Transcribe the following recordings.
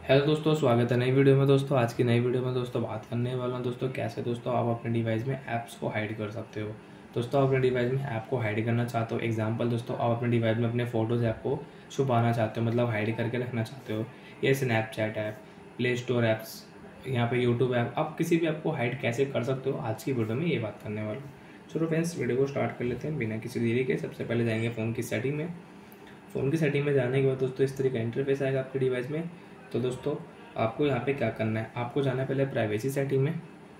Hello दोस्तों, स्वागत है नई वीडियो में। दोस्तों आज की नई वीडियो में दोस्तों बात करने वाला हूं दोस्तों कैसे दोस्तों आप अपने डिवाइस में ऐप्स को हाइड कर सकते हो। दोस्तों आप अपने डिवाइस में ऐप को हाइड करना चाहते हो। एग्जांपल दोस्तों आप अपने डिवाइस में अपने फोटोज़ ऐप को छुपाना चाहते हो, मतलब हाइड करके रखना चाहते हो। ये Snapchat app, play store apps, यहाँ पे यूट्यूब ऐप, आप किसी भी ऐप को हाइड कैसे कर सकते हो आज की वीडियो में ये बात करने वाला हूँ। चलो फ्रेंड्स, वीडियो को स्टार्ट कर लेते हैं बिना किसी देरी के। सबसे पहले जाएंगे फ़ोन की सेटिंग में। फ़ोन की सेटिंग में जाने के बाद दोस्तों इस तरह का इंटरफेस आएगा आपके डिवाइस में। तो दोस्तों आपको यहाँ पे क्या करना है, आपको जाना है पहले प्राइवेसी सेटिंग में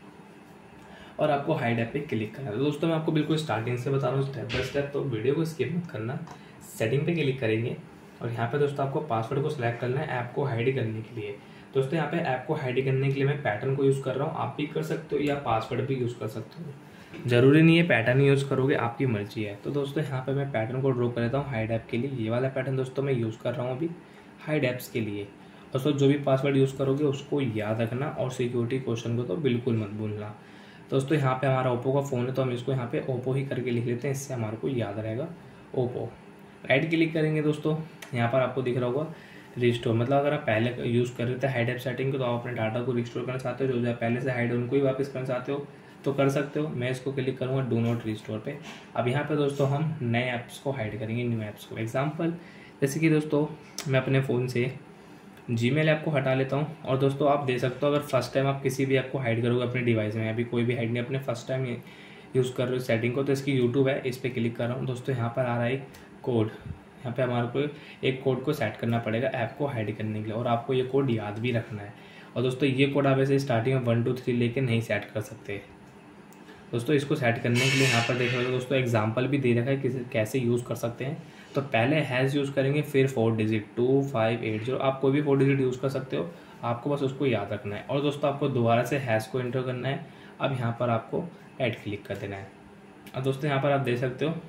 और आपको हाइड ऐप पे क्लिक करना है। तो दोस्तों मैं आपको बिल्कुल स्टार्टिंग से बता रहा हूँ स्टेप बाय स्टेप, तो वीडियो को स्किप मत करना। सेटिंग पे क्लिक करेंगे और यहाँ पे दोस्तों आपको पासवर्ड को सिलेक्ट करना है ऐप को हाइड करने के लिए। दोस्तों यहाँ पे ऐप को हाइड करने के लिए मैं पैटर्न को यूज़ कर रहा हूँ, आप भी कर सकते हो या पासवर्ड भी यूज़ कर सकते हो। ज़रूरी नहीं है पैटर्न यूज़ करोगे, आपकी मर्जी है। तो दोस्तों यहाँ पे मैं पैटर्न को ड्रॉ कर लेता हूँ हाइड ऐप के लिए। ये वाला पैटर्न दोस्तों मैं यूज़ कर रहा हूँ अभी हाइड ऐप्स के लिए। दोस्तों जो भी पासवर्ड यूज़ करोगे उसको याद रखना और सिक्योरिटी क्वेश्चन को तो बिल्कुल मत भूलना। दोस्तों यहाँ पे हमारा ओप्पो का फ़ोन है तो हम इसको यहाँ पे ओप्पो ही करके लिख लेते हैं, इससे हमारे को याद रहेगा ओप्पो। राइट क्लिक करेंगे दोस्तों, यहाँ पर आपको दिख रहा होगा रिस्टोर, मतलब अगर आप पहले यूज़ कर रहे थे हाइड ऐप सेटिंग को तो आप अपने डाटा को रिस्टोर करना चाहते हो, जो पहले से हाइड है उनको ही वापस करना चाहते हो तो कर सकते हो। मैं इसको क्लिक करूँगा डू नॉट रिस्टोर पे। अब यहाँ पे दोस्तों हम नए ऐप्स को हाइड करेंगे, न्यू ऐप्स को। एग्जाम्पल जैसे कि दोस्तों मैं अपने फ़ोन से जीमेल ऐप को हटा लेता हूँ। और दोस्तों आप दे सकते हो अगर फर्स्ट टाइम आप किसी भी ऐप को हाइड करोगे अपने डिवाइस में, अभी कोई भी हाइड नहीं, अपने फर्स्ट टाइम यूज़ कर रहे हो सेटिंग को, तो इसकी यूट्यूब है, इस पर क्लिक कर रहा हूँ। दोस्तों यहाँ पर आ रहा है एक कोड, यहाँ पे हमारे को एक कोड को सेट करना पड़ेगा ऐप को हाइड करने के लिए और आपको ये कोड याद भी रखना है। और दोस्तों ये कोड आप ऐसे स्टार्टिंग में 1 2 3 लेके नहीं सेट कर सकते। दोस्तों इसको सेट करने के लिए यहाँ पर देख रहे हो दोस्तों एग्जाम्पल भी दे रखा है कि कैसे यूज़ कर सकते हैं। तो पहले हैज़ यूज़ करेंगे, फिर 4 डिजिट 2580, आप कोई भी 4 डिजिट यूज़ कर सकते हो, आपको बस उसको याद रखना है। और दोस्तों आपको दोबारा से हैज़ को एंटर करना है। अब यहाँ पर आपको ऐड क्लिक कर देना है। अब दोस्तों यहाँ पर आप देख सकते हो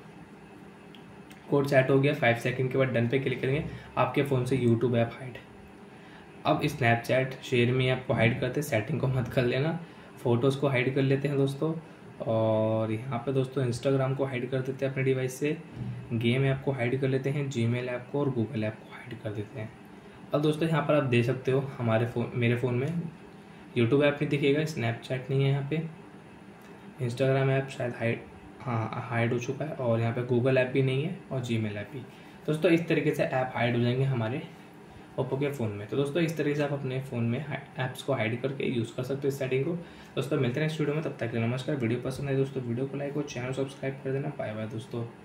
कोड सेट हो गया। 5 सेकंड के बाद डन पे क्लिक करेंगे, आपके फ़ोन से यूट्यूब ऐप हाइड। अब स्नैपचैट शेयर में आपको हाइड करते, सेटिंग को मत कर लेना। फ़ोटोज़ को हाइड कर लेते हैं दोस्तों, और यहाँ पे दोस्तों इंस्टाग्राम को हाइड कर देते हैं अपने डिवाइस से। गेम ऐप को हाइड कर लेते हैं, जीमेल ऐप को और गूगल ऐप को हाइड कर देते हैं। अब दोस्तों यहाँ पर आप देख सकते हो मेरे फ़ोन में यूट्यूब ऐप नहीं दिखेगा, स्नैपचैट नहीं है यहाँ पे, इंस्टाग्राम ऐप शायद हाइड हो चुका है, और यहाँ पे गूगल ऐप भी नहीं है और जीमेल ऐप भी। दोस्तों इस तरीके से ऐप हाइड हो जाएंगे हमारे ओप्पो के फ़ोन में। तो दोस्तों इस तरीके से आप अपने फ़ोन में ऐप्स को हाइड करके यूज़ कर सकते हो इस सेटिंग को। दोस्तों मिलते हैं नेक्स्ट वीडियो में, तब तक के लिए नमस्कार। वीडियो पसंद है दोस्तों वीडियो को लाइक और चैनल सब्सक्राइब कर देना। बाय बाय दोस्तों।